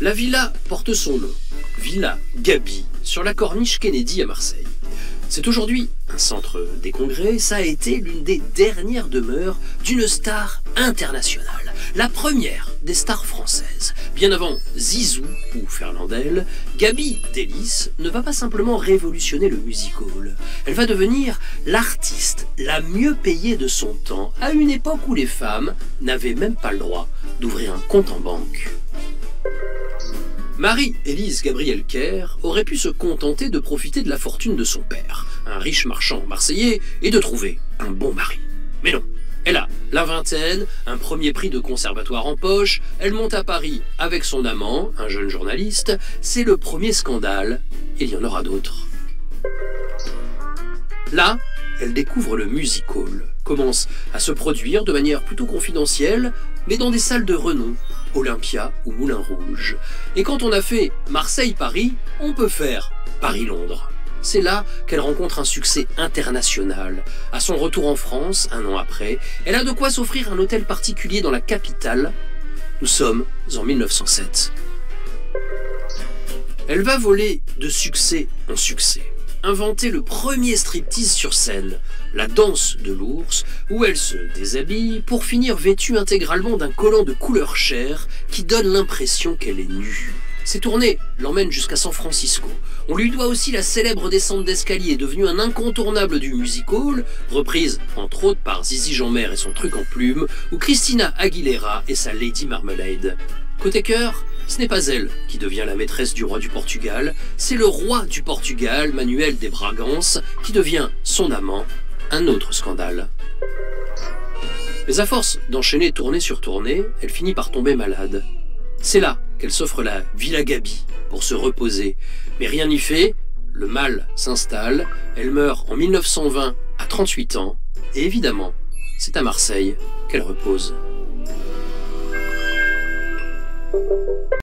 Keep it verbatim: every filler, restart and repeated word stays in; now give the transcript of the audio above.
La villa porte son nom, Villa Gaby, sur la corniche Kennedy à Marseille. C'est aujourd'hui un centre des congrès, ça a été l'une des dernières demeures d'une star internationale, la première des stars françaises. Bien avant Zizou ou Fernandel, Gaby Delis ne va pas simplement révolutionner le music hall, elle va devenir l'artiste la mieux payée de son temps, à une époque où les femmes n'avaient même pas le droit d'ouvrir un compte en banque. Marie-Élise Gabrielle Kerr aurait pu se contenter de profiter de la fortune de son père, un riche marchand marseillais, et de trouver un bon mari. Mais non, elle a la vingtaine, un premier prix de conservatoire en poche, elle monte à Paris avec son amant, un jeune journaliste, c'est le premier scandale, et il y en aura d'autres. Là, elle découvre le music hall, commence à se produire de manière plutôt confidentielle, mais dans des salles de renom, Olympia ou Moulin Rouge. Et quand on a fait Marseille-Paris, on peut faire Paris-Londres. C'est là qu'elle rencontre un succès international. À son retour en France, un an après, elle a de quoi s'offrir un hôtel particulier dans la capitale. Nous sommes en mille neuf cent sept. Elle va voler de succès en succès. Inventer le premier striptease sur scène, la danse de l'ours, où elle se déshabille pour finir vêtue intégralement d'un collant de couleur chair qui donne l'impression qu'elle est nue. Ses tournées l'emmènent jusqu'à San Francisco. On lui doit aussi la célèbre descente d'escalier, devenue un incontournable du music hall, reprise entre autres par Zizi Jeanmaire et son truc en plume, ou Christina Aguilera et sa Lady Marmalade. Côté cœur, ce n'est pas elle qui devient la maîtresse du roi du Portugal, c'est le roi du Portugal, Manuel de Bragança, qui devient son amant, un autre scandale. Mais à force d'enchaîner tournée sur tournée, elle finit par tomber malade. C'est là qu'elle s'offre la Villa Gaby pour se reposer. Mais rien n'y fait, le mal s'installe, elle meurt en mille neuf cent vingt à trente-huit ans, et évidemment, c'est à Marseille qu'elle repose.